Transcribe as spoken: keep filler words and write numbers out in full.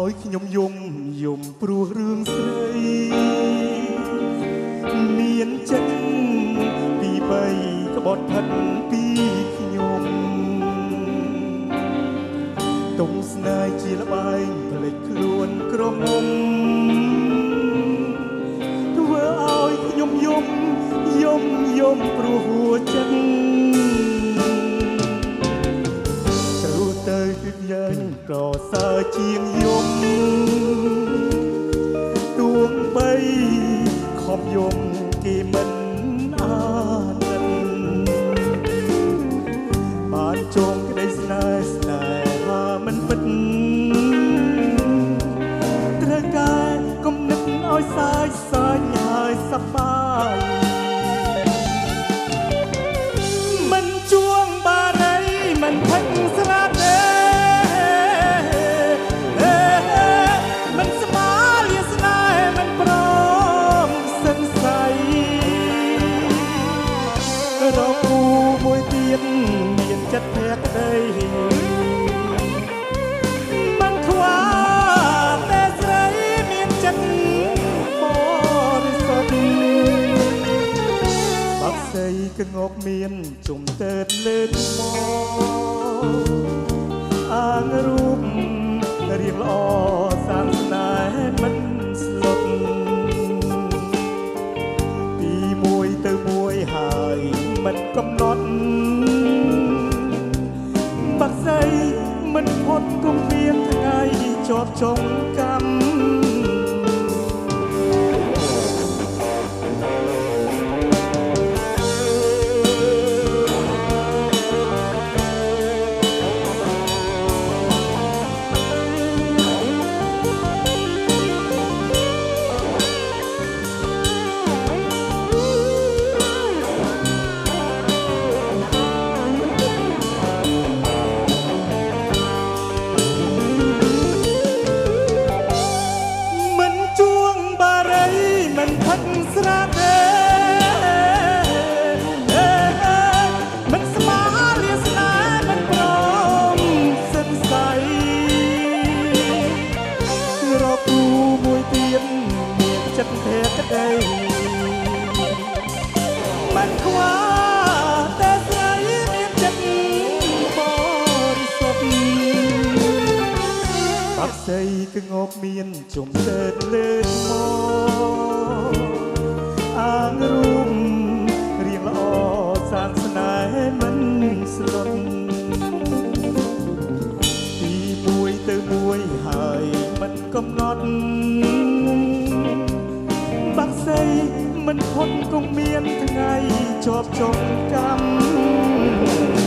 ឲ្យខ្ញុំយំយំព្រោះរឿងស្រីមានចិត្តពីបីក្បត់ផិតពីខ្ញុំទុំស្នេហ៍ជាល្បែងផ្លេចខ្លួនក្រមុំធ្វើឲ្យខ្ញុំយំយំយំព្រោះហួចិត្តត្រូវទៅគឺយើងប្រសើរជាងយំទួងបីខំយំគេមិនអាណិតបានចងក្តីស្នេហ៍ស្នេហាមិនពិតត្រូវការគំនិតឲ្យសាយសាញហើយសប្បាយមិនជួងបារីមិនផឹកស្រាទេរកគូមួយទៀតមានចិត្តភក្តីមិនខ្វល់តែស្រីមានចិត្តបរិសុទ្ធបាក់សីក្ងោកមានជុំតើតលើកមកអាងរូបរៀងល្អសាងស្នេហ៍មិនស្លុតពីមួយទៅមួយហើយមិនកំណត់បាក់សីមិនផុតគំមានថ្ងៃជាប់ចុងកម្មស្រាទេមិនស្មារតីស្នេហ៍មិនព្រមសិនស័យរកគូមួយទៀតមានចិត្តភក្តីមិនខ្វល់តែស្រីមានចិត្តបរិសុទ្ធបាក់សីក្ងោកមានជុំតើតលើកមកអាងរូបរៀងល្អសាងស្នេហ៍មិនស្លុតពីមួយទៅមួយហើយមិនកំណត់បាក់សីមិនផុតគង់មានថ្ងៃជាប់ចុងកម្ម